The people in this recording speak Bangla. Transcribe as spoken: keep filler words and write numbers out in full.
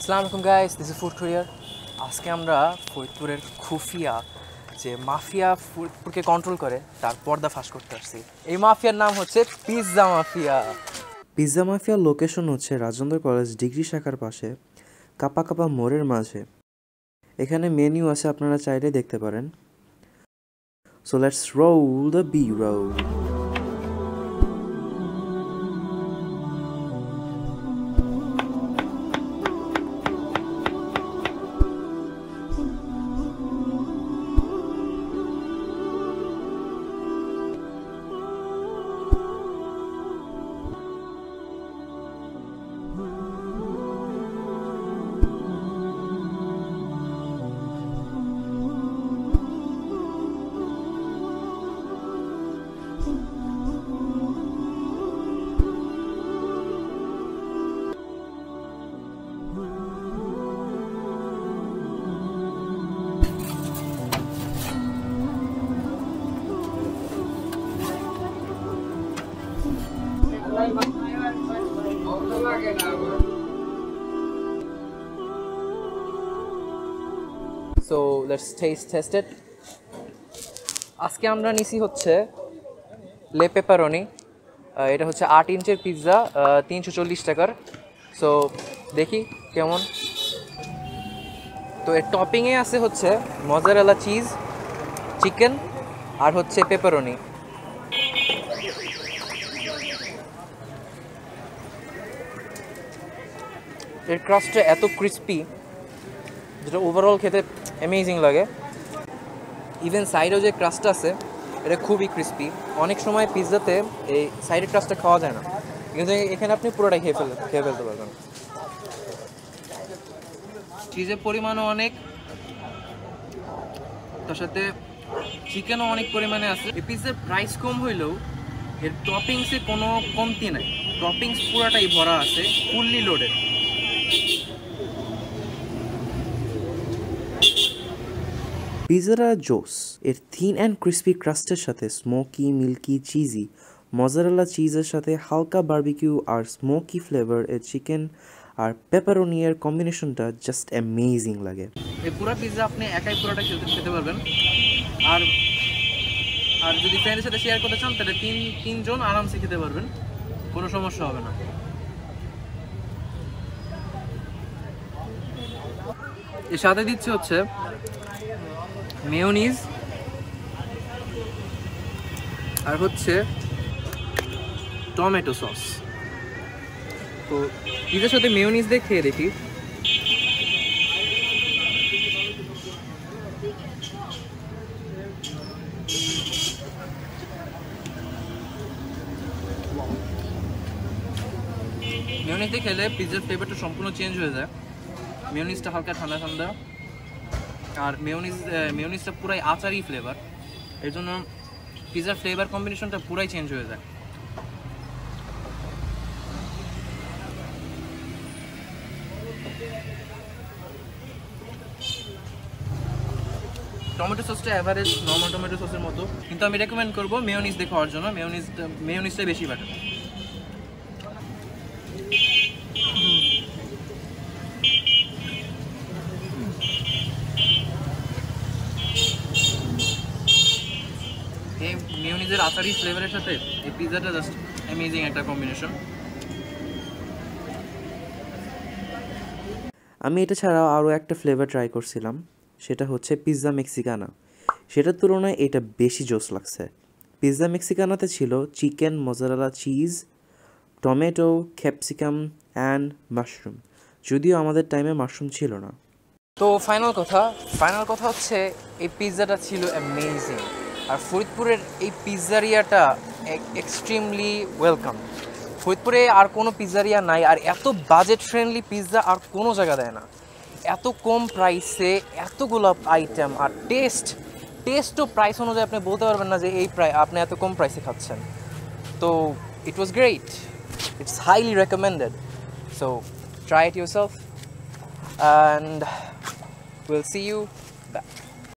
আসসালামু আলাইকুম guys, this is food courier. আজকে আমরা ফরিদপুরের খুফিয়া যে মাফিয়া ফরিদপুরকে কন্ট্রোল করে তার পর্দা ফাঁস করতে আসছি। এই মাফিয়ার নাম হচ্ছে পিৎজা মাফিয়া। পিৎজা মাফিয়ার লোকেশন হচ্ছে রাজেন্দ্র কলেজ ডিগ্রি শাখার পাশে কাপা কাপা মোড়ের মাঝে। এখানে মেনু আছে, আপনারা চাইলে দেখতে পারেন। So let's roll the B roll. So let's taste taste it. আজকে আমরা নিছি হচ্ছে লে পেপারনি। এটা হচ্ছে আট ইঞ্চের পিৎজা, তিনশো চল্লিশ টাকার। সো দেখি কেমন। তো এর টপিংয়ে আছে হচ্ছে মজারেলা চিজ, চিকেন আর হচ্ছে পেপারনি। এর ক্রাস্টটা এত ক্রিস্পি যেটা ওভারঅল খেতে অ্যামেজিং লাগে। ইভেন সাইডেও যে ক্রাস্টটা আছে এটা খুবই ক্রিস্পি। অনেক সময় পিৎজাতে এই সাইডের ক্রাস্টটা খাওয়া যায় না, কিন্তু এখানে আপনি পুরোটাই খেয়ে ফেলে খেয়ে ফেলতে পারবেন। চিজের পরিমাণও অনেক, তার সাথে চিকেনও অনেক পরিমাণে আছে। এই পিৎজার প্রাইস কম হইলেও এর টপিংসে কোনো কমতি নাই। টপিংস পুরাটাই ভরা আছে, ফুললি লোডেড। পিৎজাটা জোস। এর থিন অ্যান্ড ক্রিস্পি ক্রাস্টের সাথে স্মোকি, মিল্কি, চিজি মজারেলা চিজের সাথে হালকা বারবিকিউ আর স্মোকি ফ্লেভার এর চিকেন আর পেপারোনি এর কম্বিনেশনটা জাস্ট অ্যামেজিং লাগে। এই পুরো পিৎজা আপনি একাই পুরোটা খেতে খেতে পারবেন। আর আর যদি ফ্রেন্ডের সাথে শেয়ার করতে চান তাহলে তিন তিনজন আরামসে খেতে পারবেন, কোনো সমস্যা হবে না। এর সাথে দিচ্ছে হচ্ছে মেয়োনিজ আর হচ্ছে টমেটো সস। তো পিৎজার সাথে মেয়োনিজ দিয়ে খেয়ে দেখি। মেয়োনিজ দিয়ে খেলে পিৎজার ফ্লেভারটা সম্পূর্ণ চেঞ্জ হয়ে যায়। মেয়োনিজটা হালকা ঠান্ডা ঠান্ডা, আর মেয়োনিজ মেয়োনিজটা পুরাই আচারি ফ্লেভার, এর জন্য পিৎজার ফ্লেভার কম্বিনেশনটা পুরাই চেঞ্জ হয়ে যায়। টমেটো সসটা অ্যাভারেজ নর্মাল টমেটো সসের মতো, কিন্তু আমি রেকমেন্ড করবো মেয়োনিজ দিয়ে খাওয়ার জন্য। মেয়োনিজ মেয়োনিজটা বেশি বেটার। এই মেয়োনিজের আচারি ফ্লেভারের সাথে এই পিৎজাটা জাস্ট অ্যামেজিং একটা কম্বিনেশন। আমি এটা ছাড়াও আরও একটা ফ্লেভার ট্রাই করছিলাম, সেটা হচ্ছে পিৎজা মেক্সিকানা। সেটার তুলনায় এটা বেশি জোস লাগছে। পিৎজা মেক্সিকানাতে ছিল chicken, mozzarella cheese, tomato, capsicum and mushroom, যদিও আমাদের টাইমে মাশরুম ছিল না। তো ফাইনাল কথা ফাইনাল কথা হচ্ছে এই পিৎজাটা ছিল অ্যামেজিং। আর ফরিদপুরের এই পিৎজারিয়াটা এক্সট্রিমলি ওয়েলকাম। ফরিদপুরে আর কোনো পিৎজারিয়া নাই, আর এত বাজেট ফ্রেন্ডলি পিৎজা আর কোনো জায়গা দেয় না। এত কম প্রাইসে এতগুলো আইটেম, আর টেস্ট টেস্টও প্রাইস অনুযায়ী আপনি বলতে পারবেন না যে এই প্রায় আপনি এত কম প্রাইসে খাচ্ছেন। তো it was great, it's highly recommended. So try it yourself and we'll see you back.